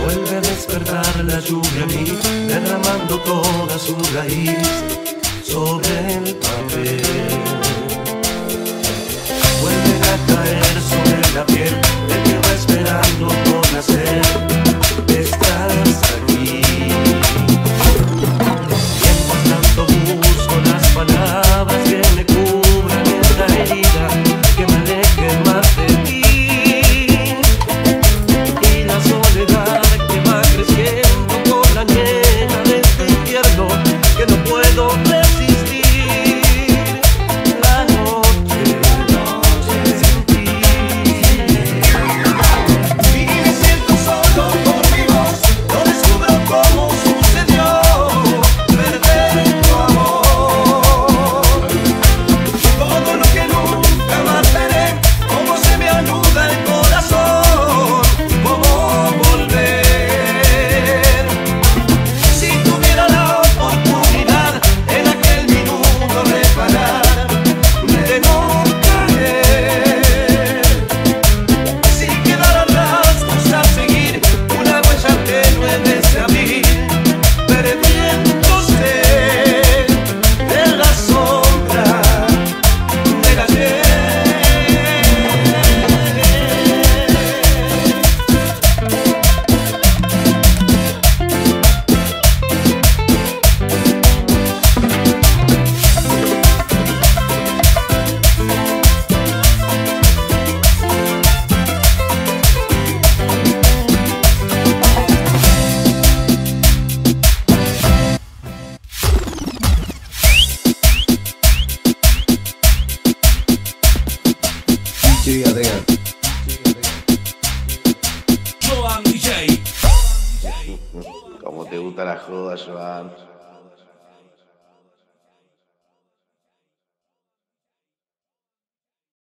Vuelve a despertar la lluvia gris, derramando toda su raíz sobre el papel. Vuelven a caer sobre la piel del que va esperando por nacer. Estás aquí. Mientras tanto busco las palabras que me cubran esta herida, que me alejen más de ti. Y la soledad que va creciendo con la niebla de este invierno que no puedo resistir. La noche sin ti. Y me siento solo por mi voz, no descubro cómo sucedió perder tu amor. Todo lo que nunca más veré, cómo se me anuda el corazón, cómo volver. Si tuviera la oportunidad en aquel minuto reparar, de no caer. Si quedaran rastros a seguir, una huella tenue de ese abril, perdiéndose en la sombra del ayer. DJ Adrián. Joan DJ. ¿Cómo te gusta la joda, Joan?